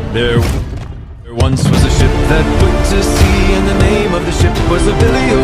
There once was a ship that put to sea, and the name of the ship was a Billy